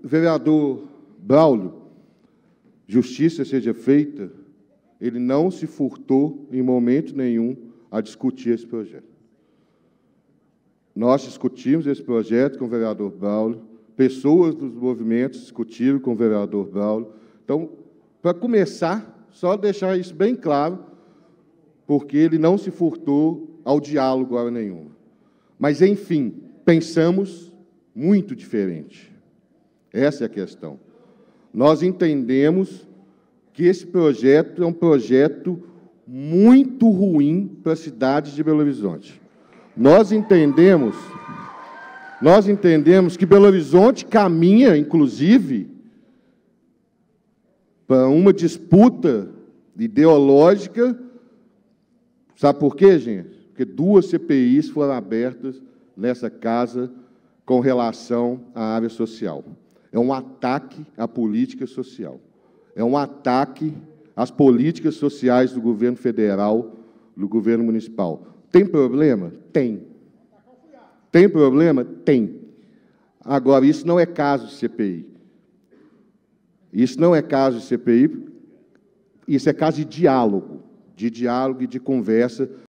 vereador Braulio, justiça seja feita, ele não se furtou em momento nenhum a discutir esse projeto. Nós discutimos esse projeto com o vereador Braulio, pessoas dos movimentos discutiram com o vereador Braulio. Então, para começar, só deixar isso bem claro, porque ele não se furtou ao diálogo hora nenhuma. Mas, enfim, pensamos muito diferente. Essa é a questão. Nós entendemos que esse projeto é um projeto muito ruim para a cidade de Belo Horizonte. Nós entendemos que Belo Horizonte caminha, inclusive, para uma disputa ideológica. Sabe por quê, gente? Porque 2 CPIs foram abertas nessa casa com relação à área social. É um ataque à política social. É um ataque às políticas sociais do governo federal, do governo municipal. Tem problema? Tem. Tem problema? Tem. Agora, isso não é caso de CPI. Isso não é caso de CPI, isso é caso de diálogo e de conversa